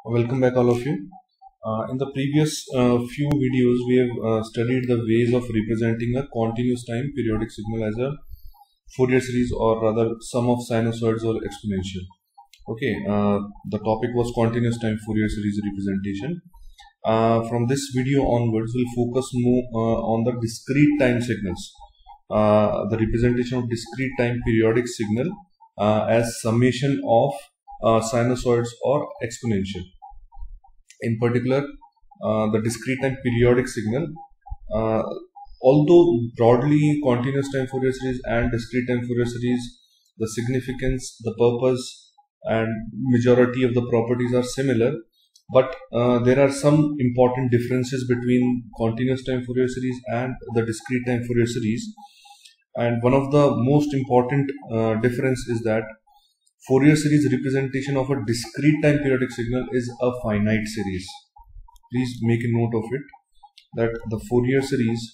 Welcome back, all of you. In the previous few videos, we have studied the ways of representing a continuous time periodic signal as a Fourier series, or rather sum of sinusoids or exponential. Okay, the topic was continuous time Fourier series representation. From this video onwards, we'll focus more on the discrete time signals. The representation of discrete time periodic signal as summation of sinusoids or exponential. In particular, the discrete time periodic signal, although broadly continuous time Fourier series and discrete time Fourier series, the significance, the purpose and majority of the properties are similar, but there are some important differences between continuous time Fourier series and the discrete time Fourier series. And one of the most important difference is that Fourier series representation of a discrete time periodic signal is a finite series. Please make a note of it, that the Fourier series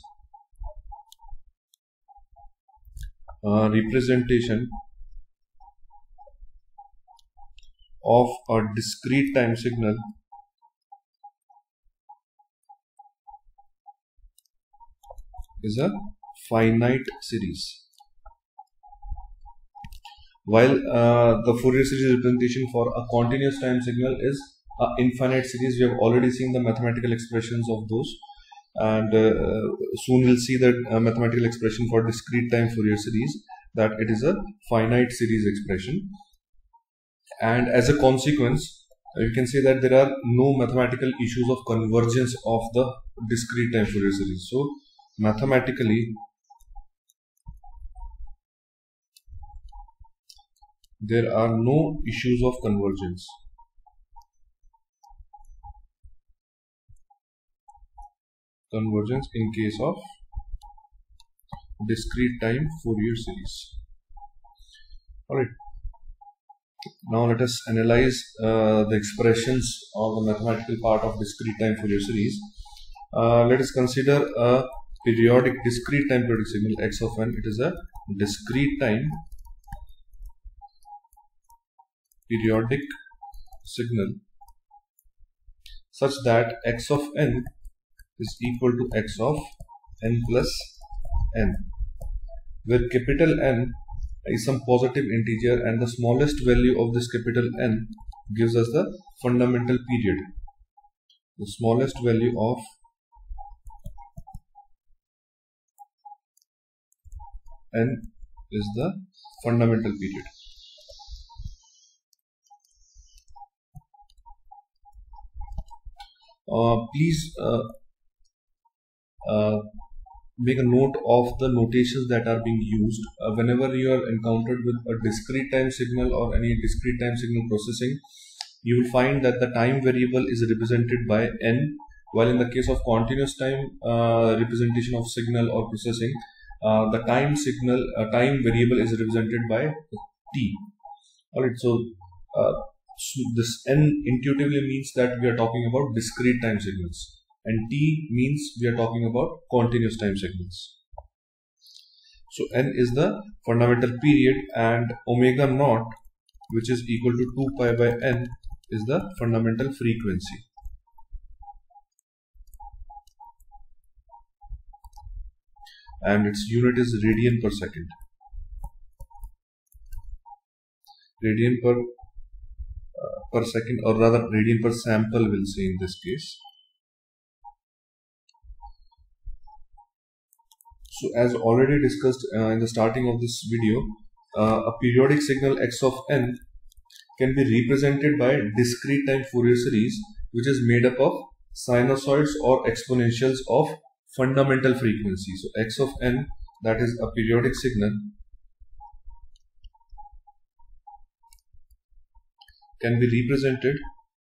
representation of a discrete time signal is a finite series. While the Fourier series representation for a continuous time signal is an infinite series. We have already seen the mathematical expressions of those, and soon we'll see that mathematical expression for discrete time Fourier series, that it is a finite series expression. And as a consequence, you can say that there are no mathematical issues of convergence of the discrete time Fourier series. So mathematically, there are no issues of convergence. In case of discrete time Fourier series. Alright. Now let us analyze the expressions of the mathematical part of discrete time Fourier series. Let us consider a discrete time periodic signal x of n. It is a discrete time periodic signal such that x of n is equal to x of n plus n, where capital N is some positive integer and the smallest value of this capital N gives us the fundamental period. The smallest value of n is the fundamental period. Please make a note of the notations that are being used whenever you are encountered with a discrete time signal or any discrete time signal processing. You will find that the time variable is represented by n, while in the case of continuous time representation of signal or processing, the time variable is represented by t. Alright, so this n intuitively means that we are talking about discrete time signals, and t means we are talking about continuous time signals. So n is the fundamental period and omega naught, which is equal to 2 pi by n, is the fundamental frequency. And its unit is radian per second. Radian per second, or rather radian per sample, we'll say in this case. So as already discussed in the starting of this video, a periodic signal x of n can be represented by discrete time Fourier series, which is made up of sinusoids or exponentials of fundamental frequency. So x of n, that is a periodic signal, can be represented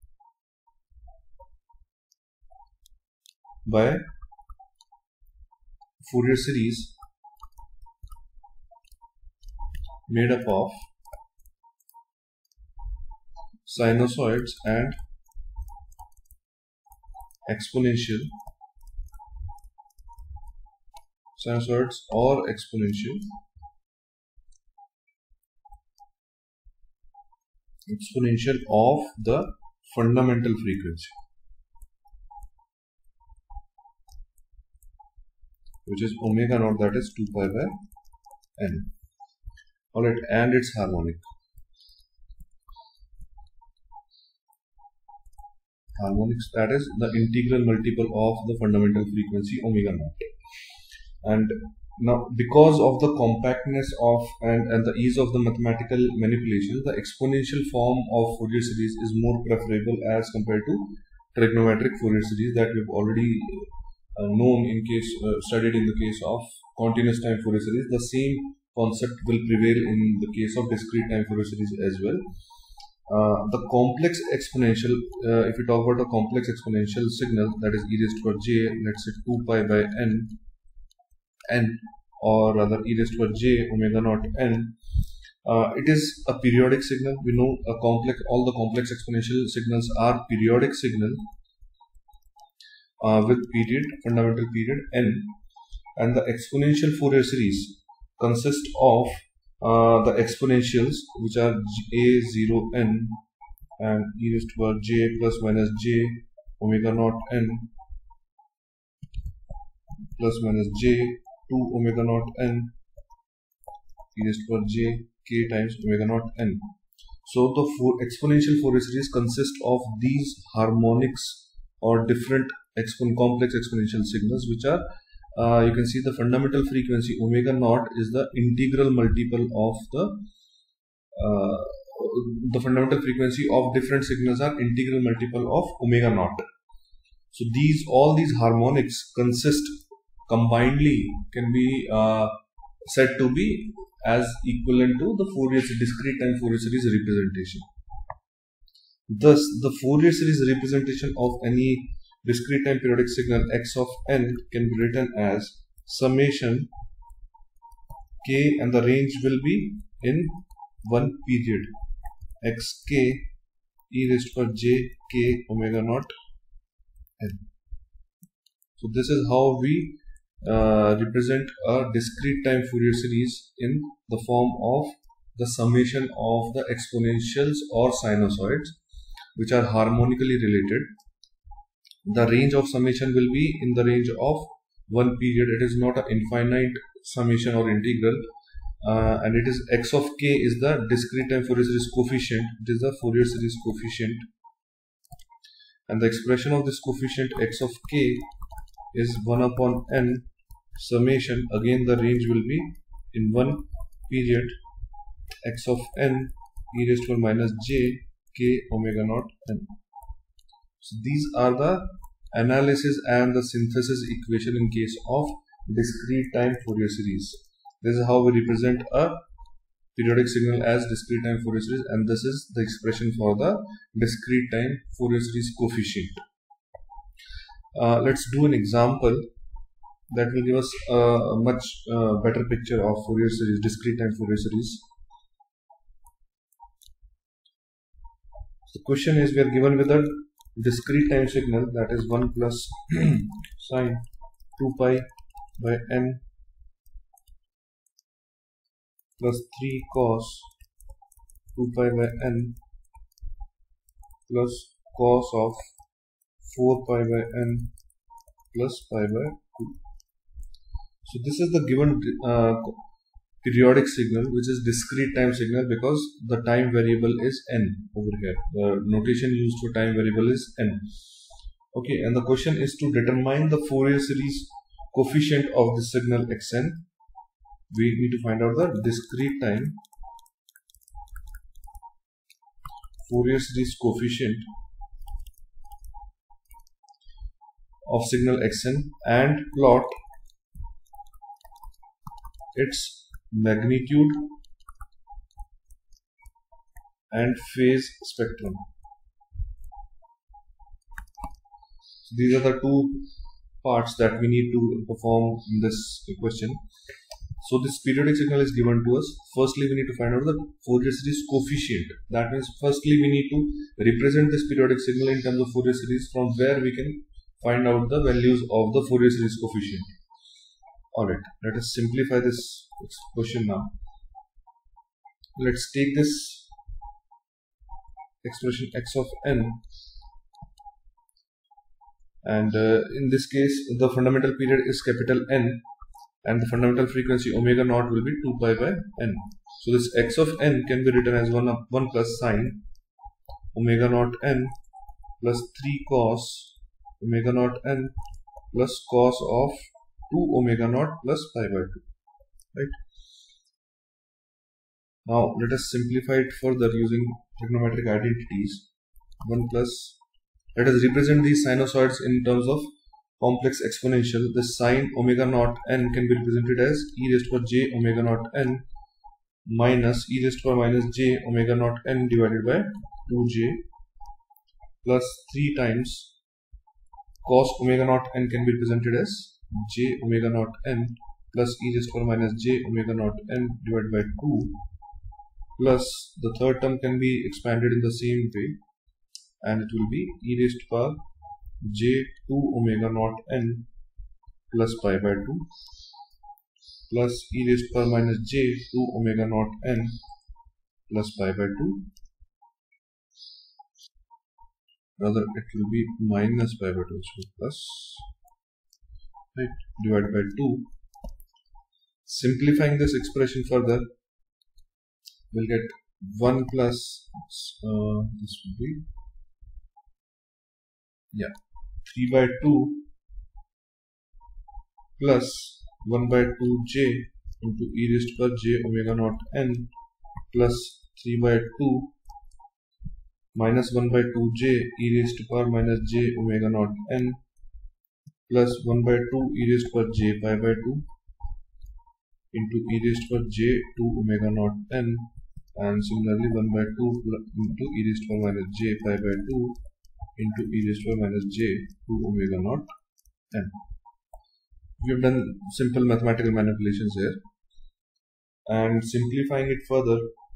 by Fourier series made up of sinusoids and exponential, sinusoids or exponential of the fundamental frequency, which is omega naught, that is 2 pi by n. Alright, and its harmonic. Harmonics, that is the integral multiple of the fundamental frequency omega naught. And now, because of the compactness of and the ease of the mathematical manipulation, the exponential form of Fourier series is more preferable as compared to trigonometric Fourier series that we've already studied in the case of continuous time Fourier series. The same concept will prevail in the case of discrete time Fourier series as well. The complex exponential, if we talk about a complex exponential signal, that is e raised to power j, let's say 2 pi by n, or rather e raised to power j omega naught n, it is a periodic signal. We know all the complex exponential signals are periodic signal with fundamental period n, and the exponential Fourier series consists of the exponentials, which are a0n and e raised to power j plus minus j omega naught n plus minus j 2 omega naught n e raised to power j k times omega naught n. So the exponential Fourier series consists of these harmonics or different complex exponential signals, which are you can see the fundamental frequency omega naught is the integral multiple of the fundamental frequency of different signals are integral multiple of omega naught. So all these harmonics combinedly can be said to be as equivalent to the discrete time Fourier series representation. Thus, the Fourier series representation of any discrete time periodic signal x of n can be written as summation k, and the range will be in one period xk e raised to power j k omega naught n. So this is how we represent a discrete time Fourier series in the form of the summation of the exponentials or sinusoids, which are harmonically related. The range of summation will be in the range of one period. It is not an infinite summation or integral, and it is x of k is the discrete time Fourier series coefficient. It is the Fourier series coefficient, and the expression of this coefficient x of k is 1 upon n summation. Again, the range will be in one period x of n e raised to power minus j k omega naught n. So these are the analysis and the synthesis equation in case of discrete time Fourier series. This is how we represent a periodic signal as discrete time Fourier series, and this is the expression for the discrete time Fourier series coefficient. Let's do an example that will give us a much better picture of Fourier series, discrete time Fourier series. The question is, we are given with a discrete time signal, that is 1 plus sine 2 pi by n plus 3 cos 2 pi by n plus cos of 4 pi by n plus pi by 2. So this is the given periodic signal, which is discrete time signal, because the time variable is n over here. The notation used for time variable is n. Okay, and the question is to determine the Fourier series coefficient of the signal xn. We need to find out the discrete time Fourier series coefficient of signal xn and plot its magnitude and phase spectrum. So these are the two parts that we need to perform in this question. So this periodic signal is given to us. Firstly, we need to find out the Fourier series coefficient. That means firstly we need to represent this periodic signal in terms of Fourier series, from where we can find out the values of the Fourier series coefficient. Alright, let us simplify this question now. Let's take this expression x of n, and in this case the fundamental period is capital N and the fundamental frequency omega naught will be 2 pi by n. So this x of n can be written as 1 plus sine omega naught n plus 3 cos omega naught n plus cos of 2 omega naught plus pi by 2, right? Now let us simplify it further using trigonometric identities. 1 plus, let us represent these sinusoids in terms of complex exponential. The sine omega naught n can be represented as e raised to power j omega naught n minus e raised to power minus j omega naught n divided by 2j plus 3 times cos omega naught n can be represented as j omega naught n plus e raised to power minus j omega naught n divided by 2, plus the third term can be expanded in the same way and it will be e raised to power j 2 omega naught n plus pi by 2 plus e raised to power minus j 2 omega naught n plus pi by 2, rather it will be minus pi by 2, so plus, right, divided by 2. Simplifying this expression further, we'll get 1 plus this will be 3 by 2 plus 1 by 2j into e raised to power j omega naught n plus 3 by 2 minus 1 by 2j e raised to power minus j omega naught n plus 1 by 2 e raised to power j pi by 2 into e raised to power j 2 omega naught n, and similarly 1 by 2 into e raised to power minus j pi by 2 into e raised to power minus j 2 omega naught n. We have done simple mathematical manipulations here, and simplifying it further,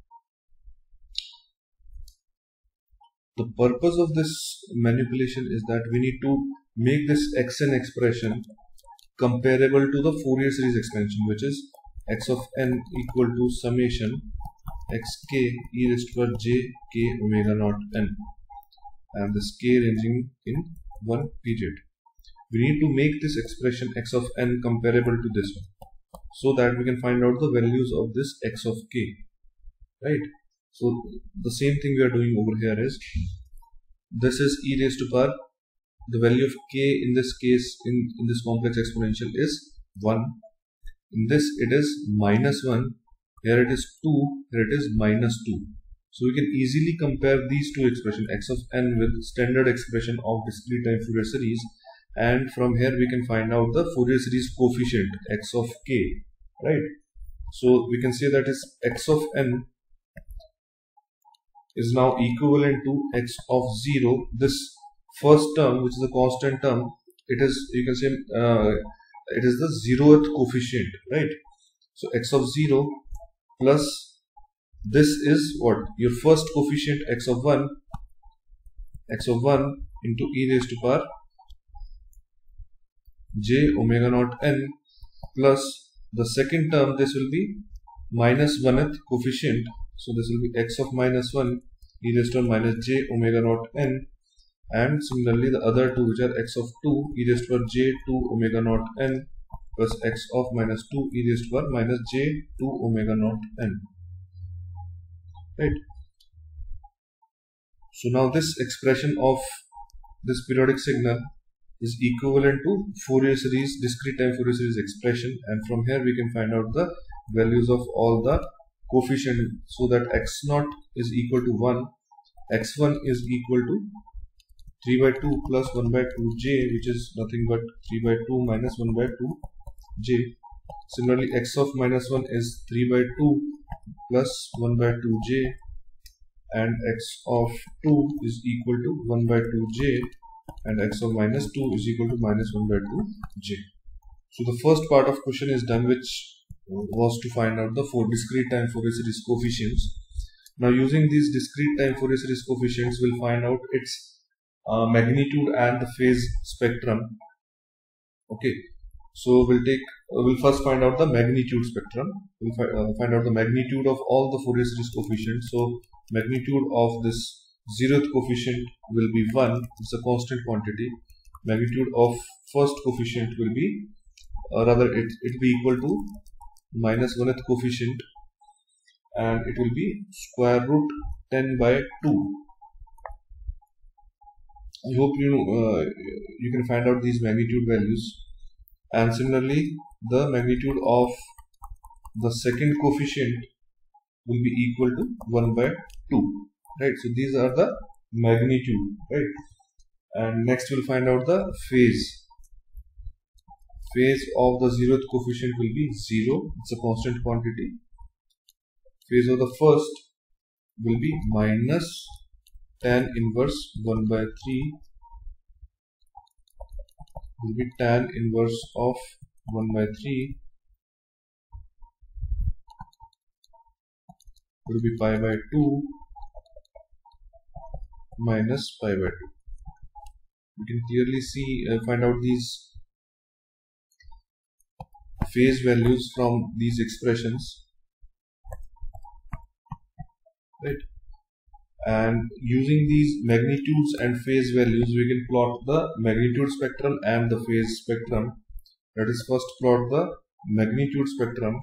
the purpose of this manipulation is that we need to make this xn expression comparable to the Fourier series expansion, which is x of n equal to summation xk e raised to power j k omega naught n, and this k ranging in one period. We need to make this expression x of n comparable to this one, so that we can find out the values of this x of k, right? So the same thing we are doing over here is, this is e raised to power, the value of k in this case in this complex exponential is 1, in this it is minus 1, here it is 2, here it is minus 2. So we can easily compare these two expressions, x of n with standard expression of discrete time Fourier series, and from here we can find out the Fourier series coefficient x of k, right? So we can say that is x of n is now equivalent to x of 0. This first term, which is a constant term, it is, you can say it is the 0th coefficient, right? So x of 0 plus this is what, your first coefficient x of 1 into e raised to power j omega naught n plus the second term, this will be minus 1th coefficient, so this will be x of minus 1 e raised to power minus j omega naught n, and similarly the other two, which are x of 2 e raised to power j 2 omega naught n plus x of minus 2 e raised to power minus j 2 omega naught n, right? So now this expression of this periodic signal is equivalent to Fourier series, discrete time Fourier series expression, and from here we can find out the values of all the coefficients, so that x0 is equal to 1, x1 is equal to 3 by 2 plus 1 by 2j, which is nothing but 3 by 2 minus 1 by 2j. Similarly, x of minus 1 is 3 by 2 plus 1 by 2j, and x of 2 is equal to 1 by 2j, and x of minus 2 is equal to minus 1 by 2j. So the first part of question is done, which was to find out the discrete time Fourier series coefficients. Now using these discrete time Fourier series coefficients, we'll find out its magnitude and the phase spectrum. Okay, so we'll first find out the magnitude spectrum. We'll find out the magnitude of all the Fourier series coefficients. So magnitude of this zeroth coefficient will be 1, it's a constant quantity. Magnitude of first coefficient will be, rather it will be equal to minus 1th coefficient, and it will be square root 10 by 2. I hope you can find out these magnitude values. And similarly, the magnitude of the second coefficient will be equal to 1 by 2, right? So these are the magnitude, right? And next we'll find out the phase. Phase of the zeroth coefficient will be 0, it's a constant quantity. Phase of the first will be minus tan inverse 1 by 3, will be tan inverse of 1 by 3, will be pi by 2 minus pi by 2. You can clearly see, find out these phase values from these expressions, right? And using these magnitudes and phase values, we can plot the magnitude spectrum and the phase spectrum. Let us first plot the magnitude spectrum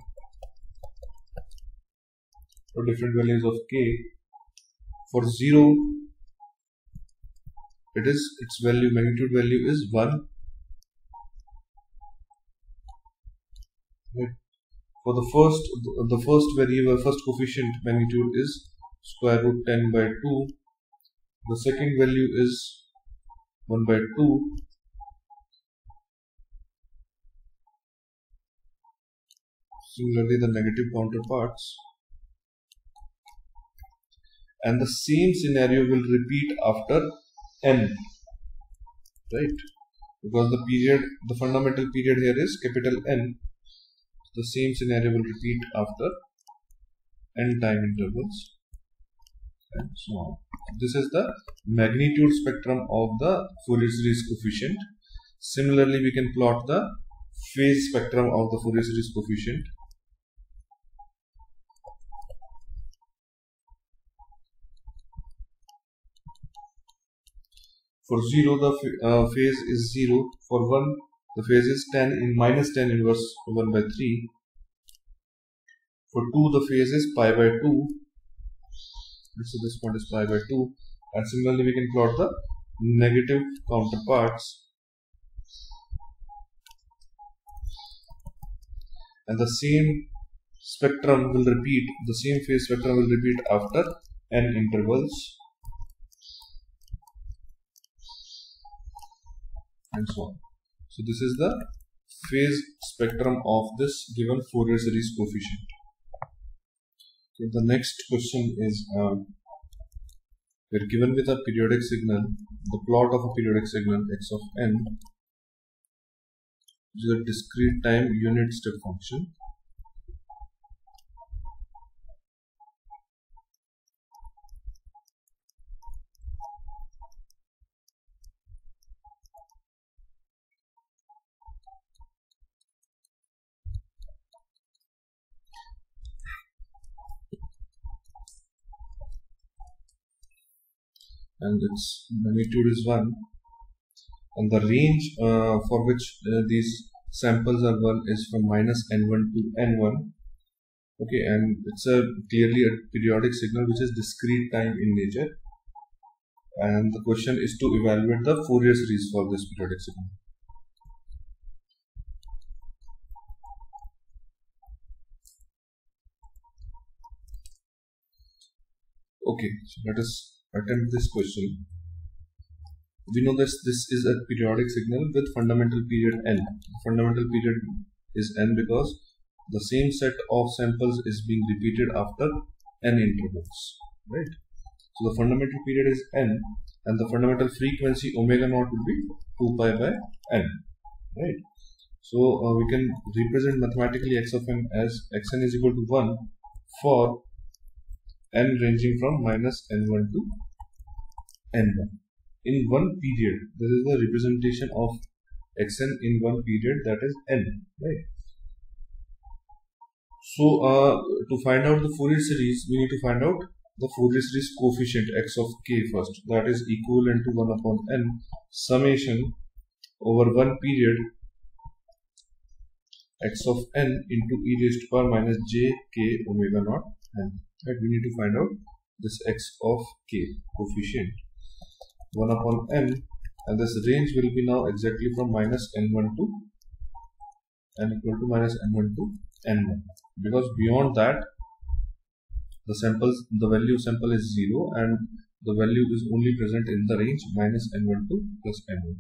for different values of k. For 0, its magnitude value is 1. Right. For the first variable, first coefficient magnitude is square root 10 by 2. The second value is 1 by 2. Similarly, the negative counterparts. And the same scenario will repeat after n, right? Because the fundamental period here is capital N. The same scenario will repeat after n time intervals, and so on. This is the magnitude spectrum of the Fourier series coefficient. Similarly, we can plot the phase spectrum of the Fourier series coefficient. For 0, the phase is 0. For 1, the phase is minus tan inverse 1 by 3. For 2, the phase is pi by 2. So this point is pi by 2. And similarly, we can plot the negative counterparts. And the same spectrum will repeat, the same phase spectrum will repeat after n intervals, and so on. So this is the phase spectrum of this given Fourier series coefficient. Okay, the next question is, we are given with a periodic signal, the plot of a periodic signal x of n, which is a discrete time unit step function. And its magnitude is 1, and the range for which these samples are 1 is from minus n1 to n1. Okay, and it's clearly a periodic signal which is discrete time in nature, and the question is to evaluate the Fourier series for this periodic signal. Okay, so let us attempt this question. We know that this is a periodic signal with fundamental period n. Fundamental period is n because the same set of samples is being repeated after n intervals, right? So the fundamental period is n, and the fundamental frequency omega naught will be 2 pi by n, right? So we can represent mathematically x of n as xn is equal to 1 for n ranging from minus n1 to n1. In one period, this is the representation of xn in one period, that is n, right? So to find out the Fourier series, we need to find out the Fourier series coefficient x of k first, that is equivalent to 1 upon n summation over one period x of n into e raised to power minus j k omega naught n. Right, we need to find out this x of k coefficient 1 upon n, and this range will be now exactly from minus n1 to n equal to minus n1 to n1, because beyond that the value of sample is 0 and the value is only present in the range minus n1 to plus n1.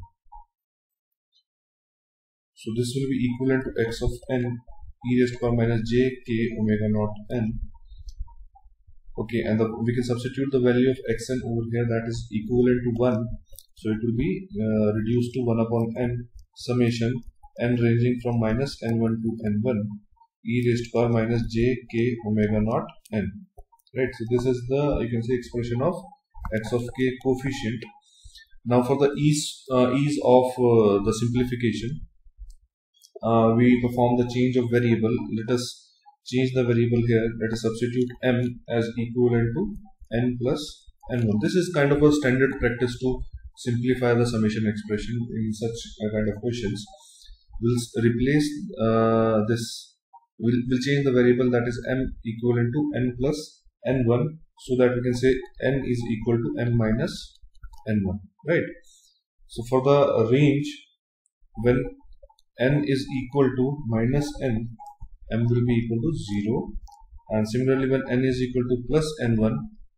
So this will be equivalent to x of n e raised to power minus j k omega naught n. Okay, and we can substitute the value of xn over here, that is equivalent to 1. So it will be reduced to 1 upon n summation n ranging from minus n1 to n1 e raised to power minus j k omega naught n. Right, so this is the, you can say, expression of x of k coefficient. Now for the ease of the simplification, we perform the change of variable. Let us change the variable here. Let us substitute m as equivalent to n plus n1. This is kind of a standard practice to simplify the summation expression in such kind of questions. We'll replace this. We'll change the variable, that is m equivalent to n plus n1, so that we can say n is equal to n minus n1. Right. So for the range when n is equal to minus n, m will be equal to 0, and similarly when n is equal to plus n1,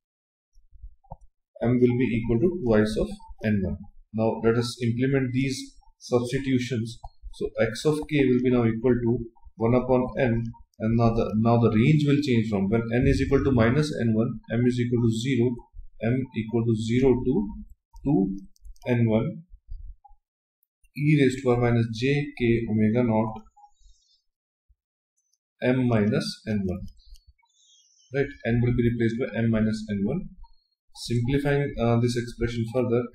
m will be equal to twice of n1. Now let us implement these substitutions. So x of k will be now equal to 1 upon n, and now the range will change from when n is equal to minus n1, m is equal to 0, m equal to 0 to 2 n1 e raised to power minus j k omega naught m minus n1. Right, n will be replaced by m minus n1. Simplifying this expression further,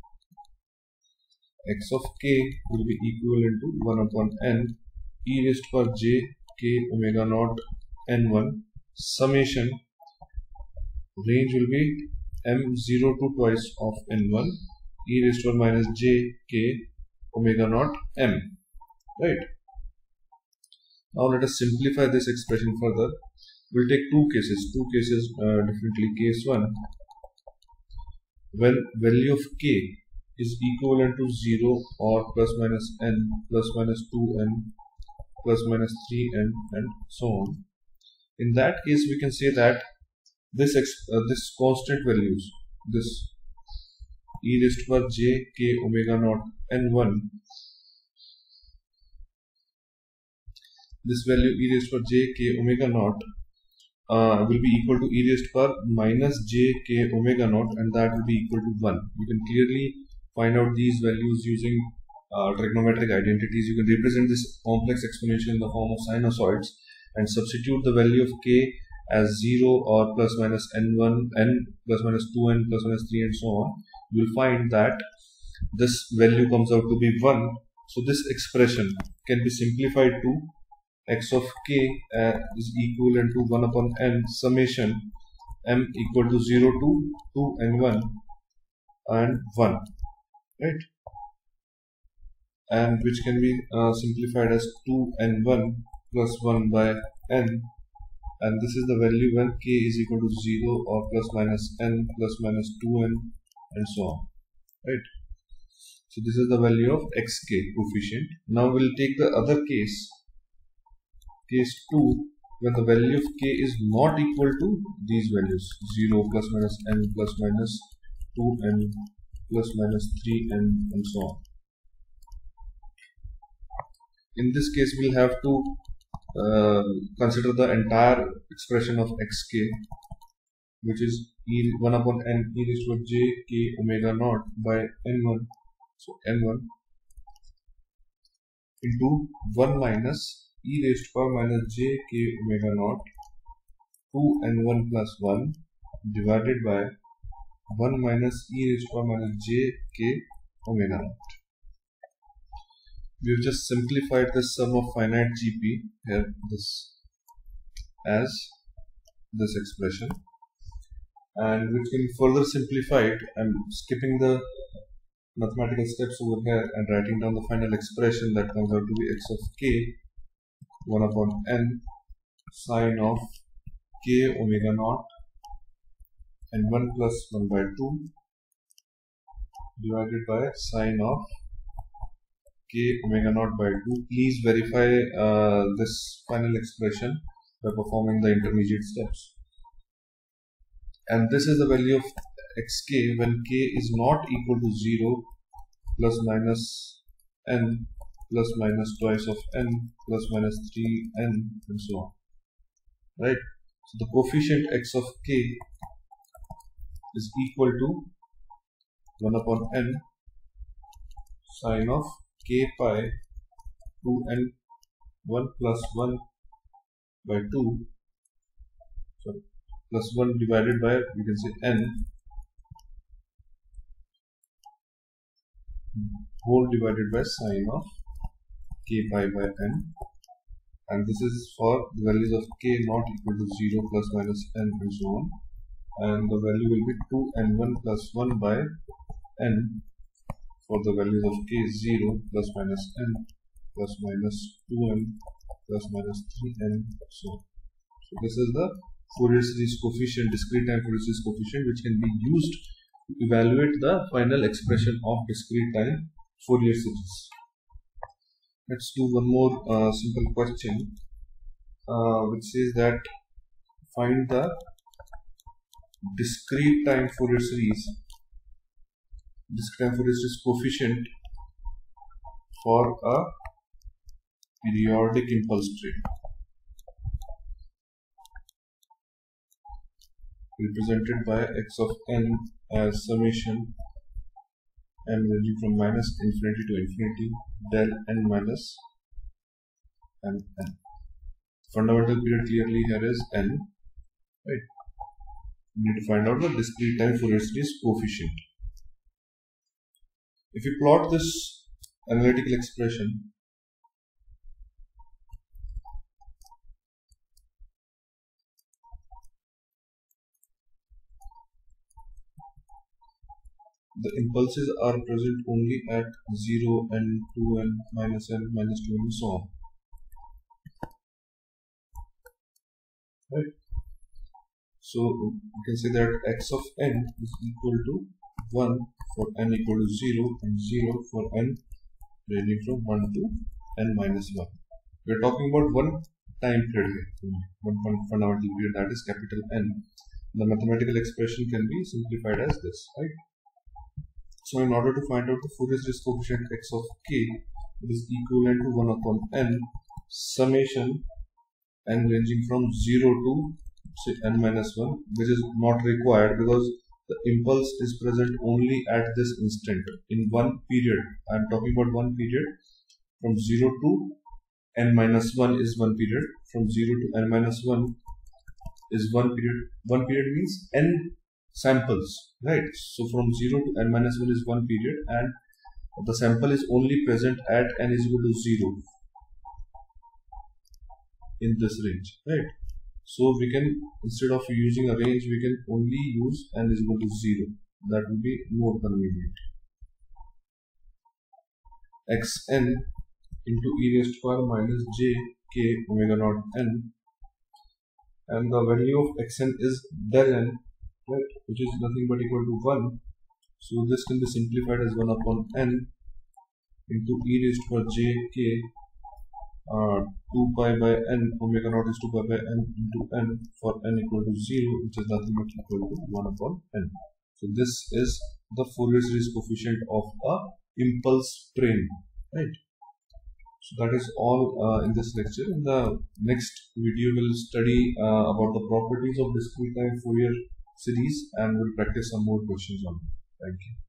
x of k will be equivalent to 1 upon n e raised to power j k omega naught n1 summation, range will be m0 to twice of n1 e raised to power minus j k omega naught m. Right. Now let us simplify this expression further. We'll take two cases differently. Case 1, when value of k is equivalent to 0 or plus minus n plus minus 2n plus minus 3n and so on. In that case, we can say that this constant values, this e raised to power j k omega naught n1, this value e raised to power j k omega naught will be equal to e raised to power minus j k omega naught, and that will be equal to 1. You can clearly find out these values using trigonometric identities. You can represent this complex exponential in the form of sinusoids and substitute the value of k as 0 or plus minus n1, n plus minus 2n plus minus 3 and so on. You will find that this value comes out to be 1. So this expression can be simplified to x of k is equivalent to 1 upon n summation m equal to 0 to 2n1 and 1. Right, and which can be simplified as 2n1 plus 1 by n, and this is the value when k is equal to 0 or plus minus n plus minus 2n and so on. Right, so this is the value of xk coefficient. Now we'll take the other case, case 2, when the value of k is not equal to these values 0 plus minus n plus minus 2n plus minus 3n and so on. In this case, we'll have to consider the entire expression of xk, which is 1 upon n e raised to j k omega naught by n1, so n1 into 1 minus e raised to power minus j k omega naught 2n1 plus 1 divided by 1 minus e raised to power minus j k omega naught. We have just simplified the sum of finite GP here, this as this expression. and which can be further simplified. I'm skipping the mathematical steps over here and writing down the final expression that comes out to be x of k 1 upon n sine of k omega naught and 1 plus 1 by 2 divided by sine of k omega naught by 2. Please verify this final expression by performing the intermediate steps. And this is the value of xk when k is not equal to 0 plus minus n plus minus twice of n plus minus 3n and so on. Right? So the coefficient x of k is equal to 1 upon n sine of k pi 2n 1 plus 1 by 2 plus 1 divided by, we can say, n whole divided by sine of k pi by n, and this is for the values of k not equal to 0 plus minus n and so on, and the value will be 2n1 plus 1 by n for the values of k 0 plus minus n plus minus 2n plus minus 3n so on. So this is the Fourier series coefficient, discrete time Fourier series coefficient, which can be used to evaluate the final expression of discrete time Fourier series. Let's do one more simple question, which says that find the discrete time Fourier series coefficient for a periodic impulse train represented by x of n as summation n ranging from minus infinity to infinity del n minus n. Fundamental period clearly here is n, right? We need to find out the discrete time Fourier series coefficient. If you plot this analytical expression, the impulses are present only at 0 and 2n minus n minus 2 and so on. Right? So you can say that x of n is equal to 1 for n equal to 0 and 0 for n ranging from 1 to n minus 1. We are talking about one time period here, one fundamental period, that is capital N. The mathematical expression can be simplified as this, right? So in order to find out the Fourier series coefficient x of k, it is equivalent to 1 upon n summation n ranging from 0 to say n minus 1, which is not required because the impulse is present only at this instant in one period. I am talking about one period from 0 to n minus 1 is one period, from 0 to n minus 1 is one period. One period means n samples, right? So from 0 to n minus 1 is one period, and the sample is only present at n is equal to 0 in this range, right? So we can, instead of using a range, we can only use n is equal to 0. That will be more convenient. Xn into e raised to power minus j k omega naught n, and the value of xn is del n, right, which is nothing but equal to 1. So this can be simplified as 1 upon n into e raised to power j k 2 pi by n omega naught is 2 pi by n into n for n equal to 0, which is nothing but equal to 1 upon n. So this is the Fourier series coefficient of a impulse train, right? So that is all in this lecture. In the next video, we'll study about the properties of discrete time Fourier series, and we'll practice some more questions on it. Thank you.